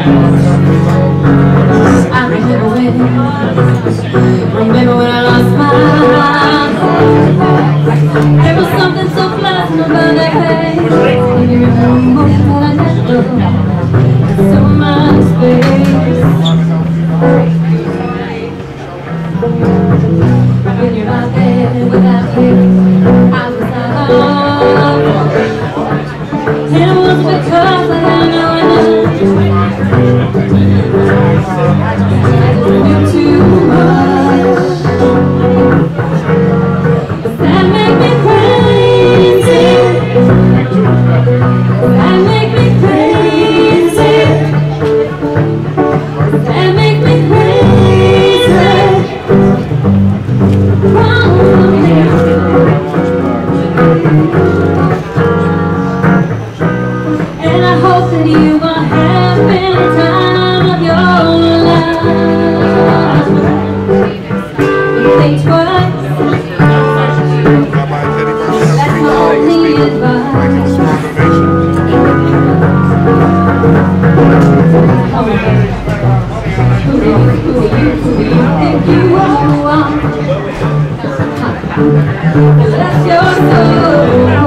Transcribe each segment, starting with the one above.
Remember when I lost my mind? There was something so pleasant about that place. You remember that I let go so much space. When you're out there without you, I was alone. And it was because I know I knew too much. That make me crazy. That make me crazy. That make me crazy. And I hope that you are having the time of your life. You think twice. That's my only advice. Who do you think you are? That's your soul.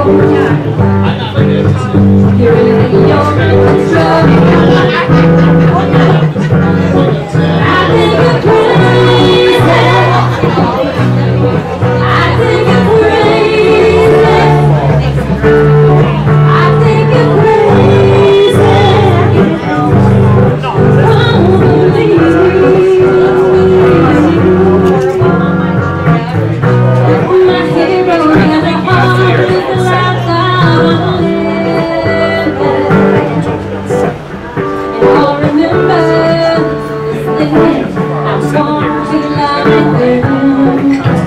You really think you're in control? I think you're crazy. I think you're crazy. I think you're crazy. My hero has a heart with a lifetime on it. And I'll remember this thing. I want to be like them.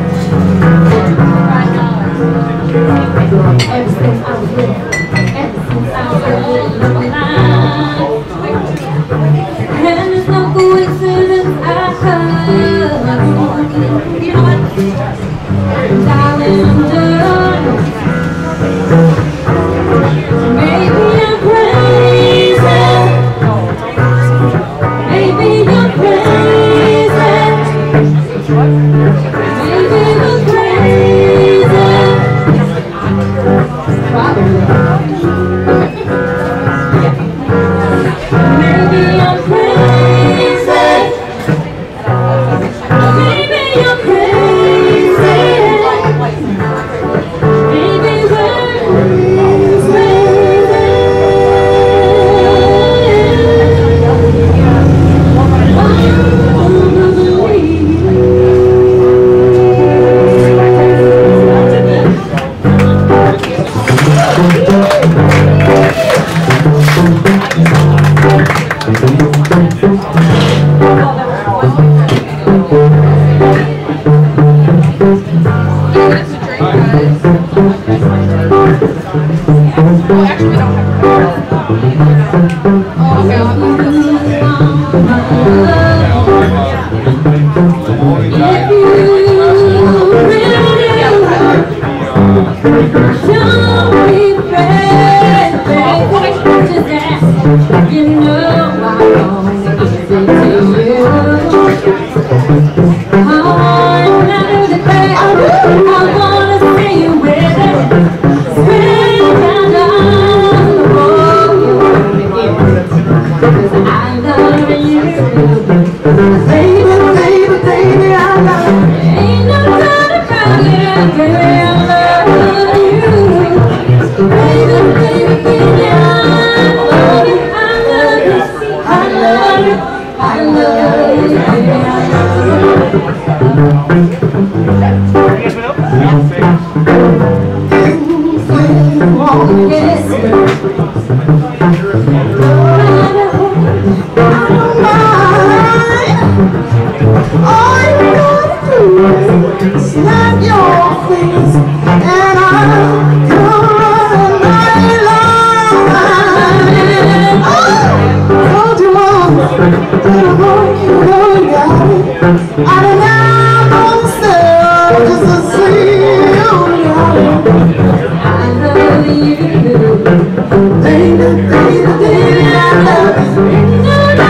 Ever since I was little, ever since I was little, my life. And there's no coincidence I heard. You know what? Darling, I'm done. Maybe I'm crazy. Maybe I'm crazy. Maybe I'm crazy. Probably. Maybe I'm crazy. Maybe I'm crazy. Maybe we're Snap your fingers and I'll come running right along. Told you all that I'm going to got it. I don't know myself just to see you got it. I love you. Baby, baby, baby, I love you.